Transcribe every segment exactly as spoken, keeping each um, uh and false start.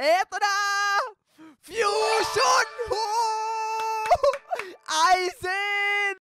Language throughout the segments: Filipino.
Eto na! Fusion! Oh! Aizen!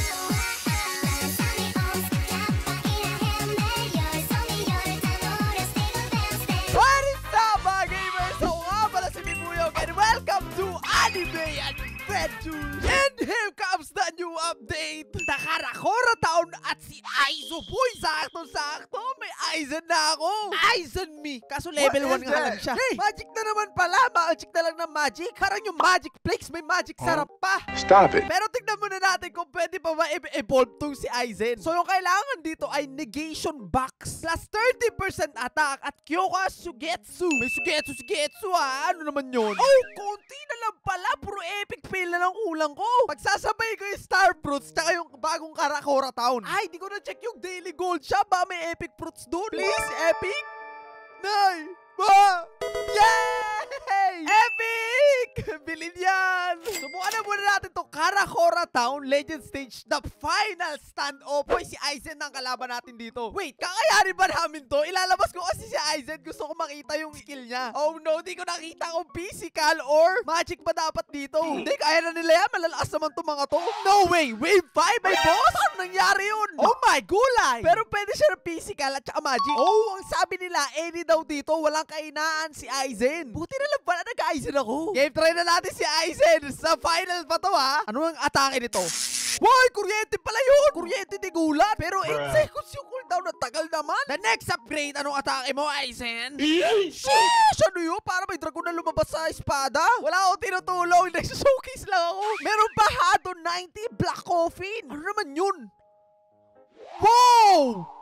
What is up, mga gamers? Ako nga pala si Mimuyog and welcome to Anime Adventures! And here comes the new update! Nakarakora taon at si Aizo boy! Sakto-sakto! May Aizen na ako! Aizen me! Kaso level one nga lang siya. Hey! Magic na naman pala! Magic na lang na magic! Parang yung magic flakes may magic sarap pa! Stop it! Pero tignan muna natin kung pwede pa ma-evolve tong si Aizen. So yung kailangan dito ay negation box plus thirty percent attack at Kyoka Sugetsu. May Sugetsu Sugetsu ha? Ano naman yun? Oh, konti na lang pala. Puro epic fail na lang kulang ko. Pagsasabay ko yung Star Fruits tsaka yung bagong Karakora Town. Ay, di ko na check yung daily gold siya. Ba may epic fruits dun? Please, epic? Nay! Ba! Yay! Epic! Bilhin yan! Subukan na muna natin itong Karakora Town Legend Stage, the final stand-off. Boy, si Aizen ang kalaban natin dito. Wait, kakayanin ba namin to? Ilalabas ko kasi si Aizen. Gusto ko makita yung skill niya. Oh no, di ko nakita kung physical or magic ba dapat dito. Hindi, kaya na nila yan. Malalakas naman itong mga to. No way! Wave five, may boss? Ano nangyari yun? Oh my gulay! Pero pwede siya ng physical at saka magic. Oh, ang sabi nila, any daw dito, walang kainaan si Aizen. Buti na lang pala nag-Aizen ako. Game try na natin si Aizen. Sa final pa to ha. Ano ang atake nito? Boy, kuryente pala yun. Kuryente di gulat. Pero eight seconds yung cooldown. Ang tagal naman. The next upgrade, anong atake mo, Aizen? Sheesh! Ano yun? Para may dragon na lumabas sa espada? Wala akong tinutulong. Nagsushowcase lang ako. Meron pa Hado ninety Black Coffin. Ano naman yun? Wow!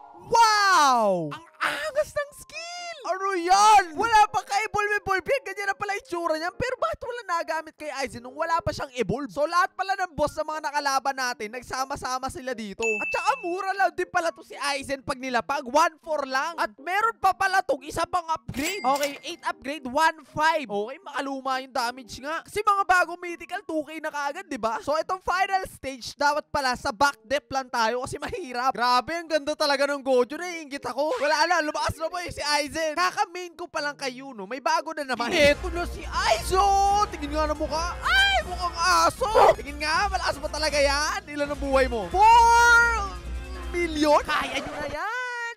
Wow! Ang angas ng skill! Ano yan? Wala pa ka-evolve evolve yan. Ganyan na pala itsura niyan. Pero bakit wala nagamit kay Aizen nung wala pa siyang evolve? So lahat pala ng boss sa mga nakalaban natin, nagsama-sama sila dito. At saka mura lang din pala to si Aizen pag nilapag. one four lang. At meron pa pala tong isa pang upgrade. Okay, eight upgrade, one five. Okay, makaluma yung damage nga. Kasi mga bagong mythical, two K na kaagad, diba? So itong final stage, dapat pala sa back depth lang tayo kasi mahirap. Grabe, ang ganda talaga ng Gojo. Naiingit ako. Wala na, lumakas na po yung si Aizen. Kaka-main ko pa lang kay Yuno. May bago na naman. Eto na si Aizo! Tingin nga na mukha. Ay, mukhang aso! Tingin nga, malakas pa talaga yan. Ilan ang buhay mo? four million? Kaya nyo na yan!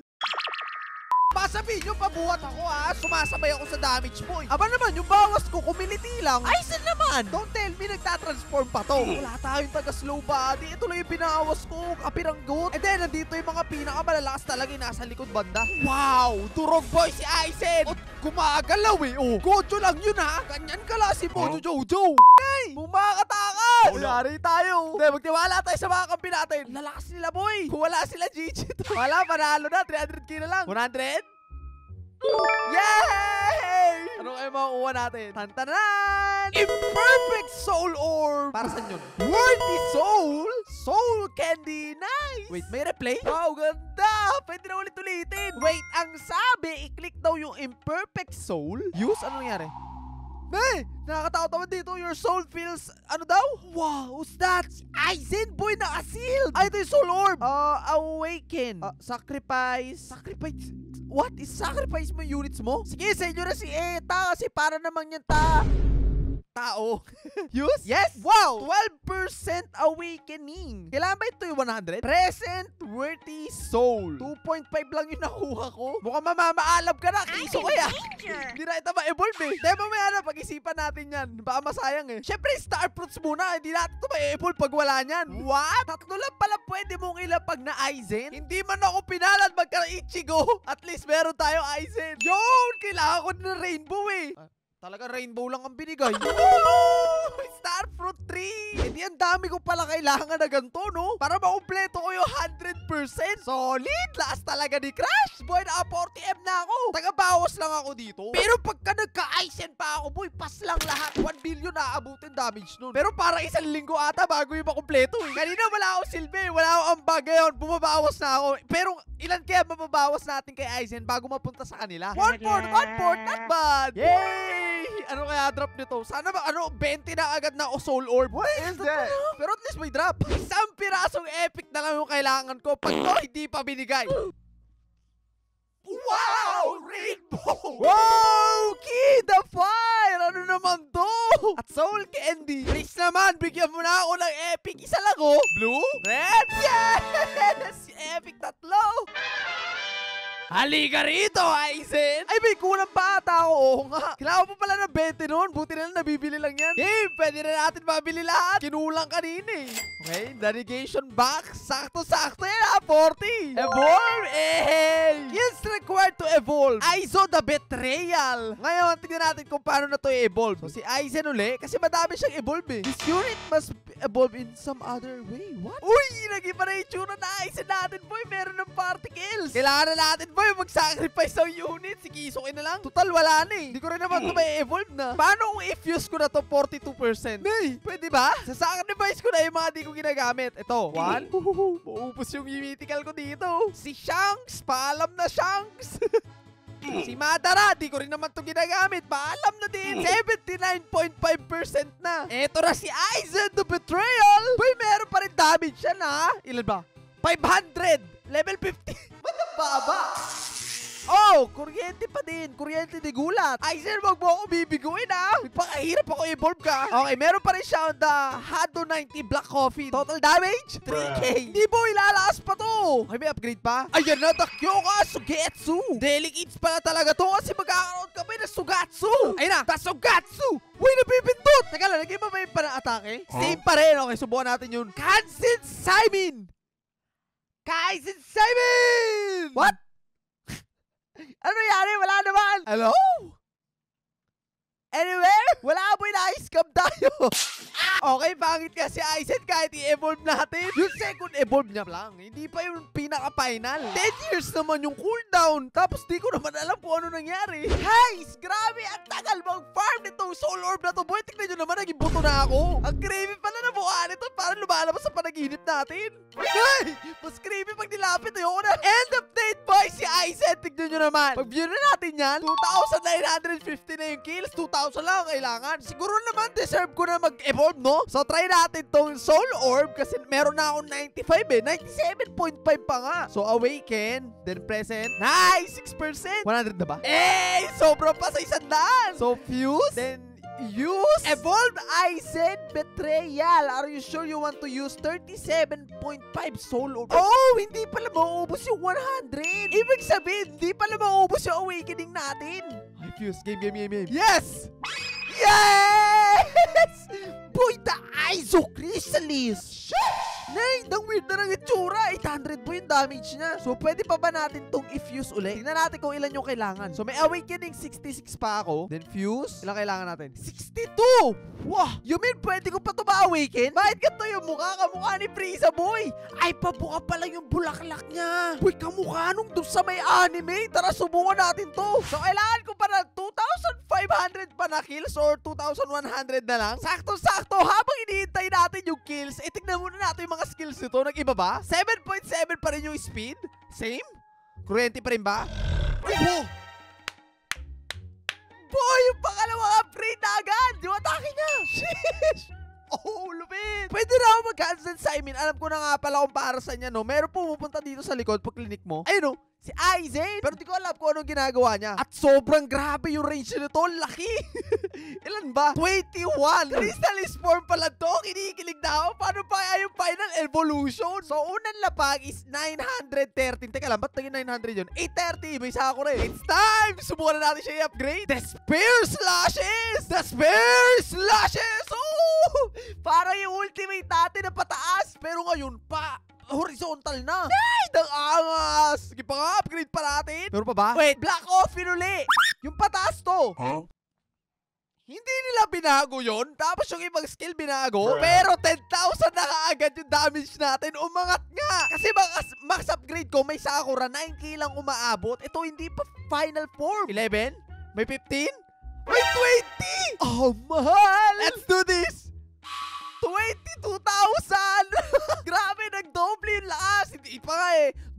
Pasabihin nyo, pabuhat ako ha. Sumasabay ako sa damage mo. Aba naman, yung bawas ko, kumiliti lang. Aizen naman! Don't tell me, nagtatransform pa to. Wala tayong taga-slow body. Ito lang yung binawas ko. Kapiranggot. And then, nandito yung mga pinakamalalakas talaga yung nasa likod banda. Wow! Turog boy si Aizen! At gumagalaw eh. Oh, Gojo lang yun ha. Ganyan kalasi mo, Huh? Jojo. Hey! Bumakatakas! Oh, yari tayo. Hindi, magtiwala tayo sa mga kampi natin. Lalakas nila boy. Kung wala sila, G G to. Wala, panalo na. three hundred K na lang. one hundred? Yay! Ano kayo makukuha natin? Tantanan! Imperfect Soul Orb! Para saan yun? Worthy Soul? Soul Candy! Nice! Wait, may replay? Wow, ganda! Pwede na ulit-ulitin. Wait, ang sabi, i-click daw yung Imperfect Soul. Use? Ano nangyari? Hey! Nakakatawa-tawa dito. Your soul feels... Ano daw? Wow! Who's that? Si Aizen boy na asil! Ay, ito yung Soul Orb! Uh, awaken. Uh, sacrifice. Sacrifice... What? Is-sacrifice mo yung units mo? Sige, sa inyo na si Eta kasi para naman yung ta... Tao. Use? Yes! Wow! twelve percent awakening. Kailangan ba ito yung one hundred? Present worthy soul. two point five lang yung nakuha ko. Mukhang mamamaalab ka na. Kiso kaya. Hindi na ito ma-evolve eh. Dahil mamaya na, pag-isipan natin yan. Baka masayang eh. Siyempre, Star Fruits muna. Hindi natin ito ma-evolve pag wala niyan. What? Tatlo lang pala pwede mong ilapag na Aizen? Hindi man ako pinalad magka-Ichigo. At least meron tayo Aizen. Yun! Kailangan ko na rainbow eh. Ah. Talaga rainbow lang ang binigay. Star Fruit three! Eh di ang dami ko pala kailangan na ganito, no? Para makumpleto ko yung one hundred percent. Solid! Lakas talaga ni Crash! Boy, naka forty M na ako. Taga-bawas lang ako dito. Pero pagka nagka-Aizen pa ako, boy, pas lang lahat. one billion na aabutin damage nun. Pero para isang linggo ata bago yung makumpleto eh. Kanina wala ako silbi, wala ako ambag ngayon. Bumabawas na ako. Pero ilan kaya mababawas natin kay Aizen bago mapunta sa kanila? One fourth, one fourth, not bad! Yay! Ano kaya drop nito? Sana ba ano, twenty na agad na o Soul Orb? What is that? Pero at least may drop. Isang pirasong epic na lang yung kailangan ko. Pag to, hindi pa binigay. Wow! Rainbow! Wow! Kid! The At Soul Candy. Please naman, bigyan mo na ako ng epic. Isa lang oh. Blue? Red? Yes! Epic tatlo. Halika rito, Aizen! Ay, may kulang pa ata ako. Oo nga. Kailangan pa pala ng twenty noon. Buti na lang nabibili lang yan. Game, pwede na natin mabili lahat. Kinulang kanina eh. Okay, the negation box. Sakto-sakto yan ha, forty. Evolve, eh! Yes, required to evolve. Aizo the Betrayal. Ngayon, tignan natin kung paano na to i-evolve. So, si Aizen uli, kasi madami siyang evolve eh. This unit must evolve in some other way. What? Uy, naging pa na yung tsura na Aizen natin, boy. Meron ng particles. Kailangan na natin, boy, mag-sacrifice ng unit. Sige, isukin na lang. Total, wala na eh. Hindi ko rin naman ito may evolve na. Paano kung i-fuse ko na to forty-two percent? Nay, pwede ba? Sa-sacrifice ko na yung mga di ko ginagamit. Ito, one. Maupos yung mythical ko dito. Si Shanks, paalam na Shanks. Si Madara, di ko rin naman ito ginagamit. Paalam na din. seventy-nine point five percent na. Eto na si Aizen the Betrayal. Boy, meron pa rin damage siya na. Ilan ba? five hundred. Level fifty. Baba. Oh, kuryente pa din. Kuryente di gulat. Aizen, wag mo ako bibiguin ha. Magpakahirap ako evolve ka. Okay, meron pa rin siya on the Hado ninety Black Coffin. Total damage? three K. Di boy, lalakas pa to. Okay, may upgrade pa? Ayan na, the Kyoka Sugetsu. Delicates pala talaga to kasi magkakaroon ka pa na Sugatsu. Ayun na, the Sugatsu. Uy, napipindot. Teka lang, naging ba may pana-atake? Huh? Same pa rin. Okay, subukan natin yun. Kansen Simon. Kansen Simon. What? Ano nangyari? Wala naman. Hello? Anywhere? Wala po yung na-scam tayo. Okay, pangit kasi Aizen kahit i-evolve natin. Yung second evolve niya lang. Hindi pa yung pinaka-final. ten years naman yung cooldown. Tapos di ko naman alam kung ano nangyari. Guys, grabe. Ang tagal mag-farm nitong soul orb na to. Boy, tignan nyo naman, naging buto na ako. Ang creepy pala na mukha nito. Parang lumalabas sa panaginip natin. Ay, mas creepy pag nilapit. Ayoko na. End of date, boy, si Aizen. Tignan nyo naman. Pag-view na natin yan, two thousand nine hundred fifty na yung kills. two thousand lang kailangan. Siguro naman deserve ko na mag-evolve, no? So, try natin tong Soul Orb kasi meron na akong ninety-five eh. ninety-seven point five pa nga. So, Awaken, then Present. Nice! six percent. one hundred na ba? Eh! Sobrang pa sa isang daan. So, Fuse, then use Evolve Aizen Betrayal. Are you sure you want to use thirty-seven point five Soul Orb? Oh, hindi pala mauubos yung one hundred. Ibig sabihin, hindi pala mauubos yung Awakening natin. Ay, Fuse. Game, game, game, game. Yes! Yes! Boy, the Aizo Chrysalis! Nay, ang weird na ng itsura. eight hundred po yung damage niya. So, pwede pa ba natin tong i-fuse ulit? Tingnan natin kung ilan yung kailangan. So, may Awakening sixty-six pa ako. Then, fuse. Ilan kailangan natin? sixty-two! Wow! You mean, pwede ko pa ito ma-awaken? Bakit ganito yung mukha? Kamukha ni Frieza, boy! Ay, pabuka pala yung bulaklak niya. Boy, kamukha nung doon sa may anime. Tara, subukan natin to. So, kailangan ko pa na two thousand five hundred pa na kills or two thousand one hundred na lang. Sakto-sakto, habang hinihintay natin yung kills, eh, tignan muna natin yung mga skills nito. Nag-iba ba? seven point seven pa rin yung speed? Same? Kuryente pa rin ba? Oh! Boy, yung pangalawang upgrade na agad! Yung atake niya! Sheesh! Oh, lupit! Pwede na ako mag-cancel Simon. Alam ko na nga pala kung para sa niya, no? Meron pumupunta dito sa likod pag clinic mo. Ayun, no? Si Aizen. Pero di ko alam kung anong ginagawa niya. At sobrang grabe yung range nito. Laki. Ilan ba? twenty-one. Crystallis form pala to. Kinikilig na ako. Paano pa kaya yung final evolution? So, unang lapag is nine hundred thirteen. Teka lang, ba't naging nine hundred yun? eight thirty. May isa ako rin. It's time. Subukan na natin siya i-upgrade. The Spear Slashes! The Spear Slashes! Oh! Parang yung ultimate natin na pataas. Pero ngayon pa, horizontal na. Ay, nang angas. Sige pa nga, upgrade pa natin. Pero pa ba? Wait, Black Coffin uli. Yung pataas to. Huh? Hindi nila binago yon. Tapos yung ibang skill binago. Pero ten thousand na kaagad yung damage natin. Umangat nga. Kasi max, max upgrade ko, may Sakura. nine K lang umaabot. Ito hindi pa final form. eleven? May fifteen? May twenty! Oh, mahal! Let's do this! twenty-two thousand! Grabe, nagdoble yung lakas. Hindi pa nga eh.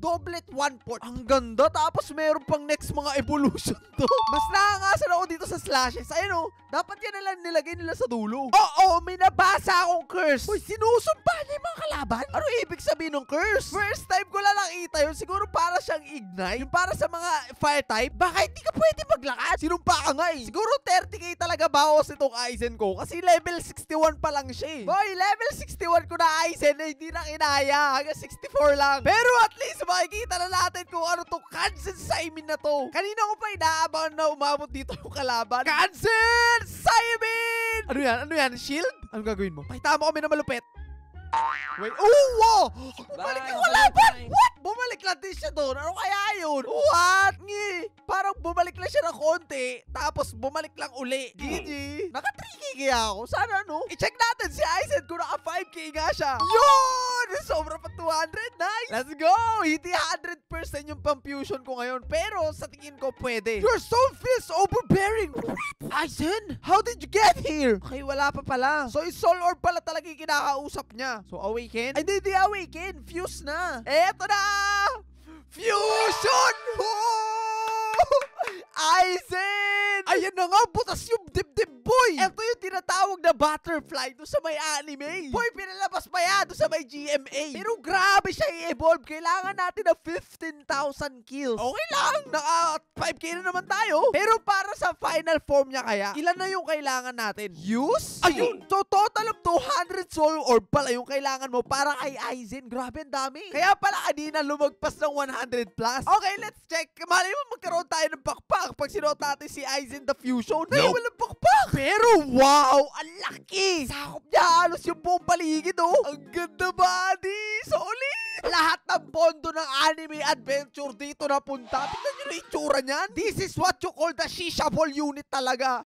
Doublet one-fourth. Ang ganda. Tapos meron pang next mga evolution to. Mas nakangasan ako dito sa slashes. Ayun o. Dapat yan na lang nilagay nila sa dulo. Oo, may nabasa akong curse. Uy, sinusumpa niya yung mga kalaban? Ano ibig sabihin ng curse? First time ko lang nakita yun. Siguro para siyang ignite. Yung para sa mga fire type. Baka hindi ka pwede maglakad. Sinumpa ka nga eh. Siguro thirty K talaga bawas itong Aizen ko. Kasi level sixty-one pa lang siya eh. Boy, level sixty-one ko na Aizen eh. Hindi na kinaya. Hanggang sixty-four lang. Pero at least makikita na natin kung ano to Kansen Saimin na to. Kanina ko pa inaabangan na umabot dito yung kalaban. Kansen Saimin! Ano yan? Ano yan? Shield? Anong gagawin mo? Pakita mo kami na malupit. Wait. Oh, wow! Bumalik yung kalaban! What? Bumalik lang din siya doon. Ano kaya yun? What? Ngi. Parang bumalik lang siya ng konti. Tapos bumalik lang uli. G G. Naka three K kaya ako. Sana no? I-check natin si Aizen kung naka five K nga siya. Yun! Sobra pa two hundred. Nice! Let's go! Hindi one hundred percent yung pang-fusion ko ngayon. Pero sa tingin ko pwede. Your soul feels overbearing. Aizen? How did you get here? Okay, wala pa pala. So, yung soul orb pala talaga yung kinakausap niya. So, awaken? Ay, di, di awaken. Fuse na. Eto na! Fusion! Oh! Aizen! Ayan na nga, butas yung dibdib, boy! Ito yung tinatawag na butterfly doon sa may anime. Boy, pinalabas pa yan doon sa may G M A. Pero grabe siya i-evolve. Kailangan natin na fifteen thousand kills. Okay lang, naka five K na naman tayo. Pero para sa final form niya kaya, ilan na yung kailangan natin? Use? Ayun! So, total of two hundred soul orb pala yung kailangan mo para kay Aizen. Grabe, ang dami. Kaya pala kanina lumagpas ng one hundred plus. Okay, let's check. Malay mo magkaroon tayo ng backpack pag sinuot natin si Aizen the Fusion. Ay, nope. Walang backpack. Pero wow, ang laki. Sakop niya halos yung buong paligid, oh. Ang ganda, buddy. Solid. Lahat ng pondo ng anime adventure dito napunta. Tignan nyo na yung itsura niyan. This is what you call the shishable unit talaga.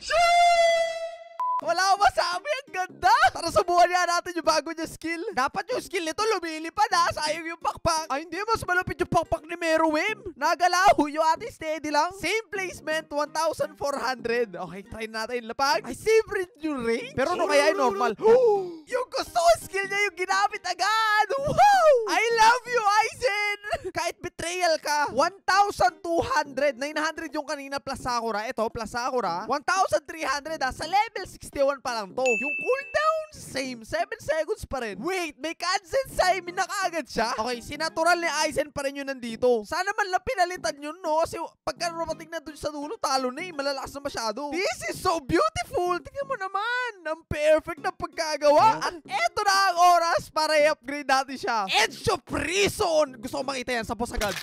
Wala akong masabi. Ang ganda. Tara, subukan nga natin yung bago niya skill. Dapat yung skill nito lumilipad ha. Sayang yung pakpak. Ay, hindi. Mas malapit yung pakpak ni Meruem. Nagalaw. Yung ate steady lang. Same placement. one thousand four hundred. Okay, try natin. Lapag. Ay, same rin yung range. Pero ano kaya yung normal? Yung gusto ko skill niya yung ginamit agad. Wow! I love you, Aizen. Kahit betrayal ka. one thousand two hundred. nine hundred yung kanina plus Sakura. Ito, plus Sakura. one thousand three hundred ha. Sa level sixty-one pa lang to. Yung cooldown, same. seven seconds pa rin. Wait, may Kansen Saimin na kaagad siya? Okay, sinatural ni Aizen pa rin yun nandito. Sana man lang pinalitan yun, no? Kasi pagka rumating na dun sa dulo, talo na eh. Malalakas na masyado. This is so beautiful. Tingnan mo naman. Ang perfect na pagkagawa. At eto na ang oras para i-upgrade natin siya. Edge of Prison. Gusto ko makita yan sa boss agad.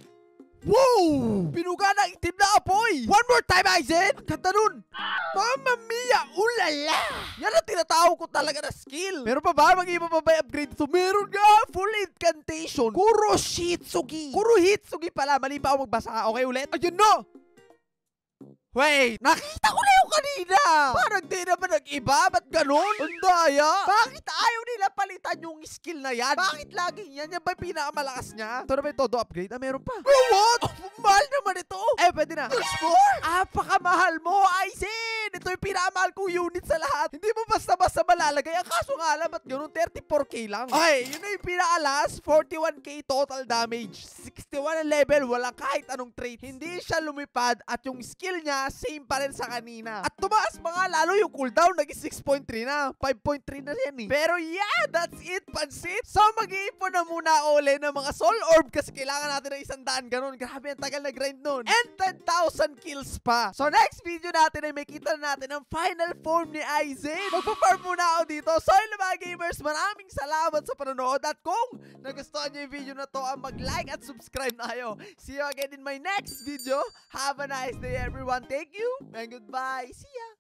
Wow! Pinuga ng itim na apoy! One more time, Aizen! Ganda nun! Mamma mia! Ulala! Yan ang tinatawag ko talaga na skill! Meron pa ba? Mag-iba pa ba upgrade ito? Meron nga! Full incantation! Kuroshitsugi! Kurohitsugi pala! Mali pa ako magbasa. Okay, ulit? Ayun na! Wait! Nakita ko na yung kanina! Parang di naman nag-iba? Ba't ganun? Ang daya! Bakit ayaw nila palitan yung skill na yan? Bakit laging yan? Yan ba yung pinakamalakas niya? Ito na ba yung todo upgrade? Ah, meron pa. Oh, what? Oh, mahal naman ito! Eh, pwede na. There's more! Apakamahal mo, Aizen! Ito yung pinakamahal kong unit sa lahat. Hindi mo basta-basta malalagay. Ang kaso nga alam at ganun, thirty-four K lang. Okay, yun na yung pinakalas. forty-one K total damage. sixty-one ang level. Walang kahit anong trait. Hindi siya lumipad at yung skill niya same pa rin sa kanina. At tumaas mga lalo yung cooldown. Naging six point three na. five point three na yan eh. Pero yeah, that's it, pansit. So mag-iipon na muna uli ng mga soul orb kasi kailangan natin ng isang daan ganun. Grabe, ang tagal na grind nun. And ten thousand kills pa. So next video natin ay may kita na natin ang final form ni Aizen. Magpa-farm muna ako dito. So yun mga gamers, maraming salamat sa panonood. At kung nagustuhan nyo yung video na to, mag-like at subscribe na kayo. See you again in my next video. Have a nice day everyone. Thank you and goodbye. See ya.